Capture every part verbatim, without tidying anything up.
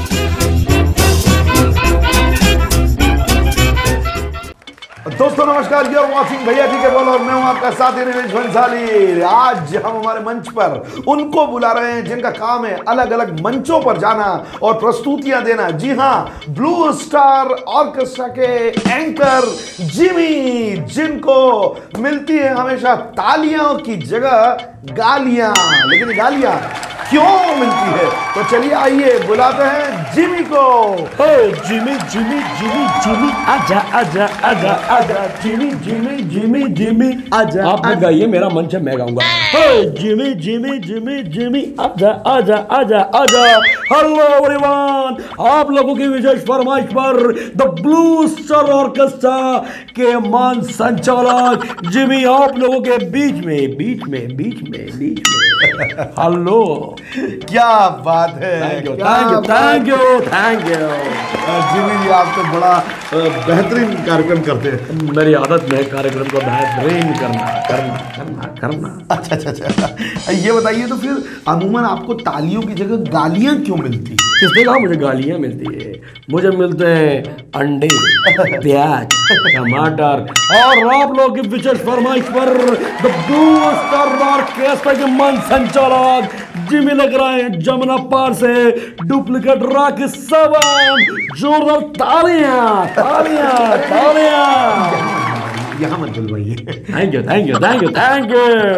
दोस्तों नमस्कार, you are watching भैया जी के बोल और मैं हूं आपका साथी निलेश भंसाली। आज हम हमारे मंच पर उनको बुला रहे हैं जिनका काम है अलग अलग मंचों पर जाना और प्रस्तुतियां देना। जी हां, ब्लू स्टार ऑर्केस्ट्रा के एंकर जिमी, जिनको मिलती है हमेशा तालियों की जगह गालियां। लेकिन गालियां क्यों मिलती है? तो चलिए आइए बुलाते हैं जिमी को। Hey Jimmy Jimmy Jimmy Jimmy आजा आजा आजा आजा जिमी जिमी जिमी जिमी आजा। आपने गाइए, मेरा मंच है, मैं गाऊंगा। Hey Jimmy Jimmy Jimmy Jimmy आजा आजा आजा आजा। हेलो एवरीवन, आप लोगों की विशेष फरमाइश पर द ब्लू स्टार ऑर्केस्ट्रा के मान संचालक जिमी आप लोगों के बीच में बीच में बीच में बीच में हेलो। क्या बात है, thank you thank you thank you thank you Jimmy ji, आप तो बड़ा बेहतरीन कार्यक्रम करते हैं। मेरी आदत में कार्यक्रम को बेहतरीन करना करना करना करना। अच्छा अच्छा अच्छा, ये बताइए तो फिर अमूमन आपको तालियों की जगह गालियां क्यों मिलती है? किसने कहा मुझे गालियां मिलती है? मुझे मिलते हैं अंडे, प्याज, टमाटर और आप लोगों की विशेष फरमाइश पर द ब्लू स्टार ऑर्केस्ट्रा के मन संचालक जिमी लग रहे हैं जमुना पार से डुप्लीकेट रॉक सेवन। जोरदार तालियां तालियां तालियां। यहाँ मत बुलवाइए। Thank you thank you thank you thank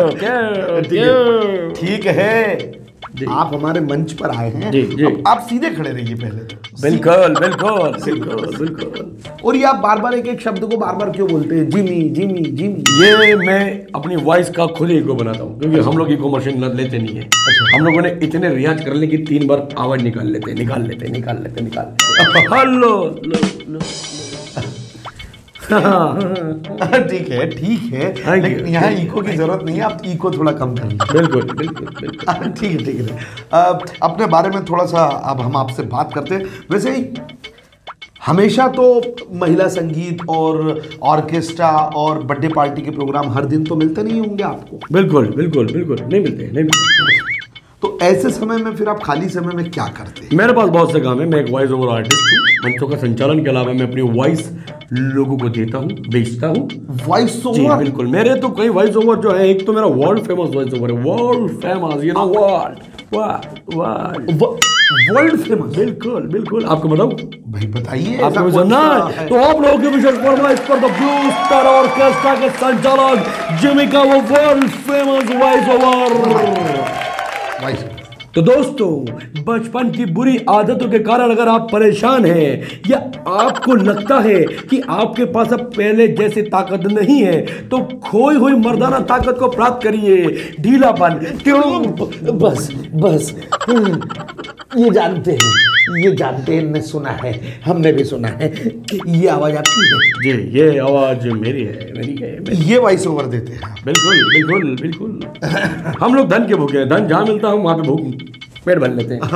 you. ठीक है, आप हमारे मंच पर आए हैं जी जी। आप सीधे खड़े रहिए पहले तो। बिल्कुल बिल्कुल बिल्कुल बिल्कुल। और ये आप बार बार एक एक शब्द को बार बार क्यों बोलते हैं? Jimmy Jimmy Jimmy. ये मैं अपनी वॉइस का खुद ही इको बनाता हूँ, क्योंकि हम लोग इको मशीन लेते नहीं है। हम लोगों ने इतने रियाज कर लें कि तीन बार आवाज निकाल लेते निकाल लेते निकाल लेते निकाल लेते हेलो लो ठीक है ठीक है, लेकिन यहाँ इको की जरूरत नहीं है, आप इको थोड़ा कम कर लीजिए। बिल्कुल बिल्कुल बिल्कुल ठीक है ठीक है। अपने बारे में थोड़ा सा अब हम आपसे बात करते हैं। वैसे ही हमेशा तो महिला संगीत और ऑर्केस्ट्रा और बर्थडे पार्टी के प्रोग्राम हर दिन तो मिलते नहीं होंगे आपको। बिल्कुल बिल्कुल बिल्कुल नहीं मिलते नहीं मिलते। तो ऐसे समय में फिर आप खाली समय में क्या करते हैं? मेरे पास बहुत से काम है। मैं एक वॉइस ओवर आर्टिस्ट हूँ। मंचों का संचालन के अलावा मैं अपनी वॉइस लोगों को देता हूँ, बेचता हूँ। Voice over? जी बिल्कुल, मेरे तो कई वॉइस ओवर जो है। एक तो मेरा वर्ल्ड फेमस वॉइस ओवर है, world famous, you know world world world famous. बिल्कुल बिल्कुल। आपको बताऊं? भाई बताइए। आपको सुनना है तो आप लोगों की विशेष फरमाइश पर द ब्लू स्टार ऑर्केस्ट्रा के संचालक जिमी का वो वर्ल्ड फेमस वॉइस ओवर। तो दोस्तों, बचपन की बुरी आदतों के कारण अगर आप परेशान हैं या आपको लगता है कि आपके पास अब पहले जैसी ताकत नहीं है, तो खोई हुई मर्दाना ताकत को प्राप्त करिए। ढीलापन क्यों? बस बस ये जानते हैं ये जानते हैं ने सुना है, हमने भी सुना है कि ये आवाज आपकी है। जी, ये आवाज मेरी है मेरी है मेरी। ये वॉइस ओवर देते हैं? बिल्कुल बिल्कुल बिल्कुल। हम लोग धन के भूखे हैं, धन जहाँ मिलता हूँ वहाँ पे भूख पेट भर लेते हैं।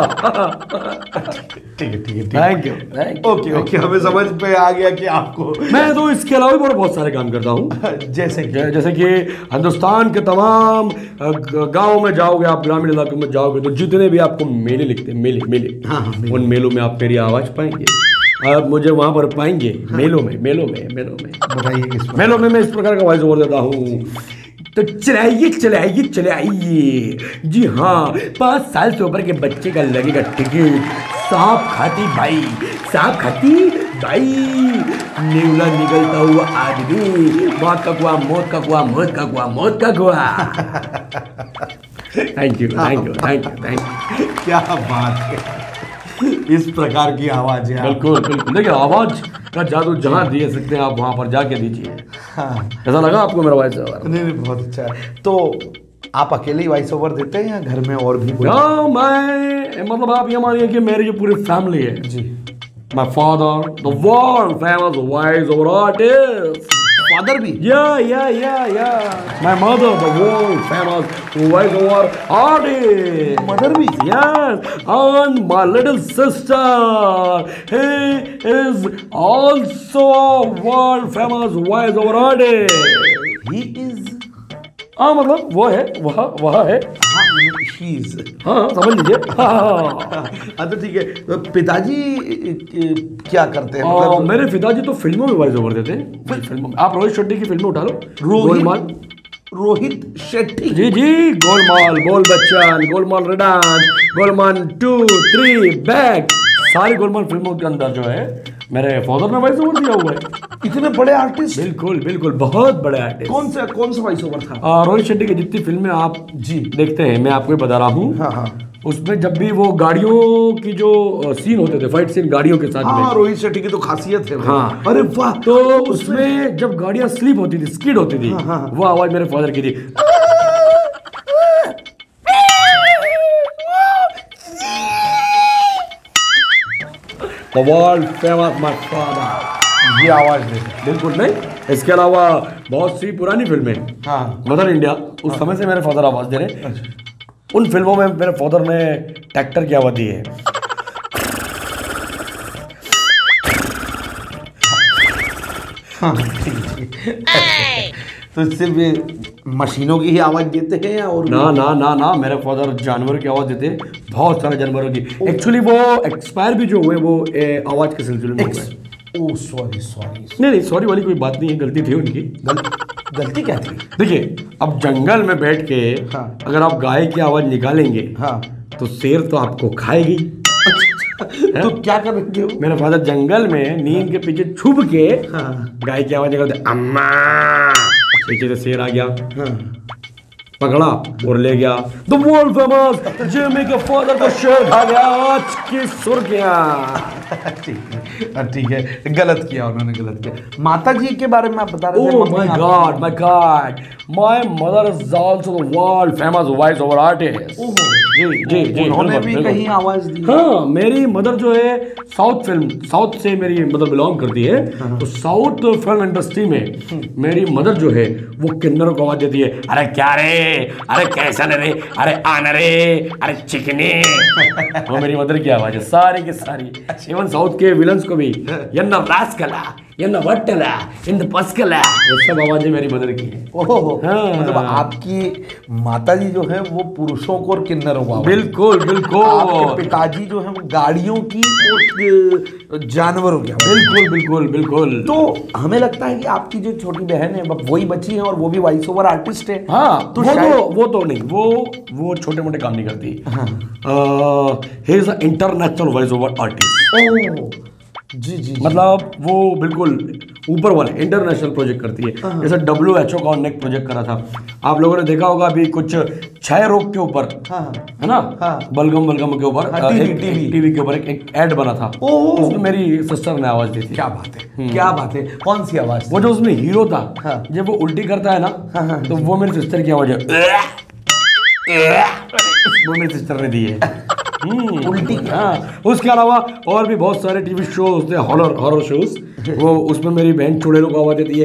ठीक है ठीक है, thank you thank you. Okay okay, हमें समझ में आ गया कि आपको। मैं तो इसके अलावा भी बहुत सारे काम करता हूँ। जैसे जैसे कि हिंदुस्तान के तमाम गाँव में जाओगे आप, ग्रामीण इलाकों में जाओगे तो जितने भी आपको मेले लिखते हैं, मेले मेले हाँ, हाँ, मेले। उन मेलों में आप मेरी आवाज पाएंगे। आप मुझे वहाँ पर पाएंगे मेलों में मेलों में मेलों में बताइए। मेलों में मैं इस प्रकार का वॉइस ओवर देता हूँ। तो चलाइए चलाइए चलाइए। जी हाँ, पाँच साल से ऊपर के बच्चे का लगेगा टिकट। सांप खाती भाई, सांप खाती भाई, नेवला निकलता हुआ आदमी, मौत का कुआ मौत का कुआ मौत का कुआ मौत का कुआ। Thank you thank you thank you thank you. क्या बात है, इस प्रकार की आवाज है। बिल्कुल बिल्कुल। देखिए, आवाज का जादू जहाँ दे सकते हैं आप वहाँ पर जाके दीजिए। हाँ। ऐसा लगा आपको मेरा वॉइस ओवर? नहीं नहीं, बहुत अच्छा है। तो आप अकेले ही वॉइस ओवर देते हैं या घर में और भी कोई? हाँ, मैं मतलब आप ये मानिए कि मेरी जो पूरी फैमिली है जी। My father, the world famous voice over artist. Father भी? Yeah, yeah, yeah, yeah. My mother, the world famous voice over artist. Mother भी? Yes, and my little sister, he is also a world famous voice over artist. He is हाँ मतलब वो है, वह वह है। हाँ she is। हाँ समझ लीजिए। हाँ हाँ तो ठीक है। तो पिताजी क्या करते हैं? आ, मतलब मेरे पिताजी तो फिल्मों में वॉइस ओवर देते हैं। फिल्मों में आप रोहित शेट्टी की फिल्में उठा लो, गोलमाल। रोहित शेट्टी? जी जी, Golmaal, Bol Bachchan, Golmaal return, Golmaal two three back, सारी गोलमाल फिल्मों के अंदर जो है मेरे फादर ने वॉइस ओवर दिया हुआ है। इतने बड़े आर्टिस्ट? बिल्कुल बिल्कुल, बहुत बड़े आर्टिस्ट। कौन सा कौन सा वॉइस ओवर था? आ, रोहित शेट्टी की जितनी फिल्में आप जी देखते हैं, मैं आपको बता रहा हूँ। हाँ हाँ। उसमें जब भी वो गाड़ियों की जो सीन होते थे, फाइट सीन गाड़ियों के साथ हाँ, में, रोहित शेट्टी की तो खासियत है। हाँ अरे वाह। तो उसमें जब गाड़ियां स्लिप होती थी, स्किड होती थी, हाँ, हाँ। वो आवाज मेरे फादर की थी। The world famous my father, ये आवाज देते। बिल्कुल नहीं। इसके अलावा बहुत सी पुरानी फिल्में, हाँ। मदर इंडिया, उस समय से मेरे फादर आवाज दे रहे। उन फिल्मों में मेरे फादर ने ट्रैक्टर की आवाज दी है। हाँ ठीक है। तो सिर्फ मशीनों की ही आवाज देते हैं या और? ना ना ना ना, मेरे फादर जानवर की आवाज देते हैं, बहुत सारे जानवरों की। एक्चुअली वो एक्सपायर भी जो हुए वो ए, आवाज के सिलसिले में हुए। Oh sorry sorry. नहीं नहीं, सॉरी वाली कोई बात नहीं है, गलती थी उनकी। गल, गलती क्या थी? देखिए, अब जंगल में बैठ के हाँ। अगर आप गाय की आवाज निकालेंगे, हाँ, तो शेर तो आपको खाएगी। तो क्या करेंगे? मेरे फादर जंगल में नींद के पीछे छुप के हाँ। गाय की आवाज निकालते, अम्मा, पीछे से शेर आ गया, हाँ। पकड़ा और ले गया। द वर्ल्ड फेमस जिमी के फादर को शेर खा गया। आज की सुर्खियां। ठीक है ठीक है, गलत किया उन्होंने, गलत किया। माता जी के बारे में आप बता रहे थे। Oh my God, my God, my mother is also the world famous voice over artist। जी जी जी, उन्होंने भी कहीं आवाज दी? हाँ, मेरी मदर जो है साउथ फिल्म, साउथ से मेरी मदर बिलोंग करती है, तो साउथ फिल्म इंडस्ट्री में मेरी मदर जो है वो किन्नरों को आवाज देती है। अरे क्या रे, अरे कैसा रे, अरे आना रे, अरे चिकनी। वो मेरी मदर की आवाज है सारी की सारी। इवन साउथ के विलन्स को भी यन्ना रास्कला, यन्ना वट्टला, इन पस्कला, वो सब आवाजें मेरी मदर की है। ओहो, हाँ। मतलब आपकी माताजी जो है वो पुरुषों को और किन्नरों को? बिल्कुल बिल्कुल। आपके पिताजी जो है वो गाड़ियों की और जानवरों की? बिल्कुल बिल्कुल बिल्कुल। तो हमें लगता है कि आपकी जो छोटी बहन है वही बची है और वो भी वॉइस ओवर आर्टिस्ट है। हाँ, तो वो शायद तो वो तो नहीं, वो वो छोटे मोटे काम नहीं करती। He is a international voice over artist. Oh जी जी, मतलब वो बिल्कुल ऊपर वाले इंटरनेशनल प्रोजेक्ट करती है। जैसे डब्ल्यू एच ओ का उन्होंने एक प्रोजेक्ट करा था, आप लोगों ने देखा होगा अभी कुछ क्षय रोग के ऊपर, हाँ, है ना, हाँ। बलगम बलगम के ऊपर, हाँ, टीवी, एक- टीवी। टीवी के ऊपर एक, एक एड बना था। ओह। उसमें मेरी सिस्टर ने आवाज दी थी। क्या बात है, क्या बात है, कौन सी आवाज? वो जो उसमें हीरो था, हाँ। जब वो उल्टी करता है ना, हाँ, हाँ, तो वो मेरी सिस्टर की आवाज है। वो मेरी सिस्टर ने दी है। हम्म, उल्टी? हाँ। उसके अलावा और भी बहुत सारे टीवी शोज थे, हॉरर हॉरर शोज, वो उसमें मेरी बहन चुड़ैलों को आवाज देती है।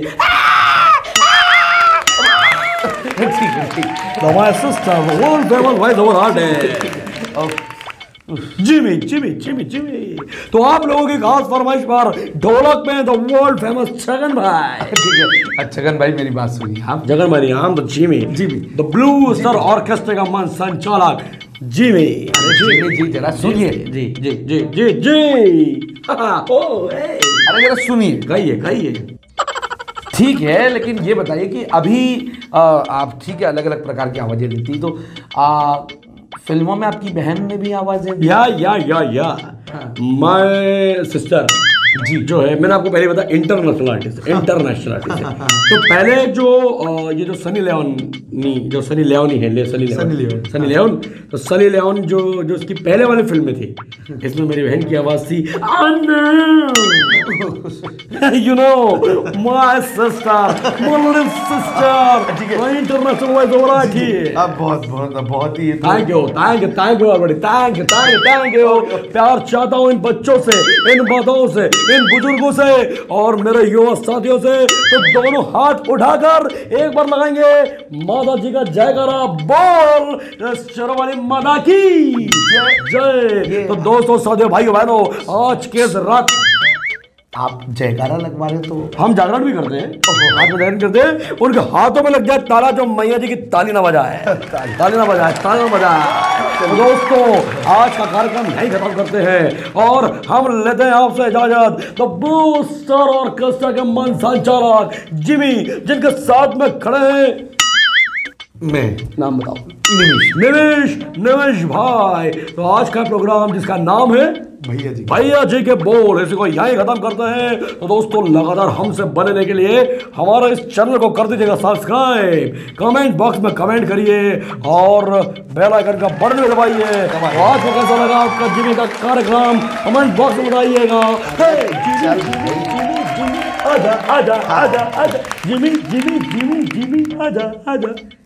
ठीक है ठीक है। So my sister, the world famous voice over artist, Jimmy Jimmy Jimmy Jimmy. तो आप लोगों की खास फरमाइश पर ढोलक में द वर्ल्ड फेमस छगन भाई। ठीक है, अच्छा छगन भाई मेरी बात सुनिए आप। जगन भाई, हम the Jimmy, Jimmy. The Blue Star Orchestra का मन संचालक जिमी। जी जी, जरा सुनिए। जी जी जी जी जी। ओ ए, अरे जरा सुनिए। गाइए गाइए। ठीक है, लेकिन ये बताइए कि अभी आ, आप ठीक है अलग अलग प्रकार की आवाजें देती, तो आ, फिल्मों में आपकी बहन ने भी आवाजें दी? या या या या माय सिस्टर जी जो है, मैंने आपको पहले बताया इंटरनेशनल आर्टिस्ट, इंटरनेशनल आर्टिस्ट है। तो पहले जो अ, ये जो सनी लियोनी, जो सनी लियोनी है, ले Sunny Leone, Sunny Leone, Sunny Leone, तो सनी लियोन जो जो उसकी पहले वाली फिल्में थी, इसमें मेरी बहन की आवाज थी, you know my sister, my little sister, ठीक है। International voice over artist. अब बहुत बहुत बहुत ही thank you thank you thank you everybody, thank you thank you thank you. प्यार चाहता हूँ इन बच्चों से, इन बातों से, इन बुजुर्गों से और मेरे युवा साथियों से। तो दोनों हाथ उठाकर एक बार लगाएंगे माता जी का जयकारा, बोल शेरों वाली माता की जय जय। तो दोस्तों, साथियों, भाइयों बहनों, आज के इस रात आप जयकारा लगवा रहे तो हम जागरण भी करते हैं, हाथ में जागरण करते हैं, उनके हाथों में लग जाए ताला जो मैया जी की ताली ना बजाए, ताली ना बजाए, ताली ना बजाए। तो दोस्तों आज का कार्यक्रम यहीं खत्म करते हैं और हम लेते हैं आपसे इजाजत। तो बूस्टर ऑर्केस्ट्रा के मन संचालक जिमी, जिनके साथ में खड़े हैं मैं, नाम बताओ। निमिष निमिष निमिष भाई। तो आज का प्रोग्राम जिसका नाम है भैया जी भैया जी के बोल, इसी को यहीं खत्म करते हैं। तो दोस्तों लगातार हमसे बनने के लिए हमारा इस चैनल को कर दीजिएगा सब्सक्राइब, कमेंट बॉक्स में कमेंट करिए और बेल आइकन का बटन भी दबाइए। तो आज को कैसा लगा आपका जिमी का कार्यक्रम कमेंट बॉक्स में बताइएगा। आजा आजा आजा आजा जिमी जिमी जिमी जिमी आजा आजा।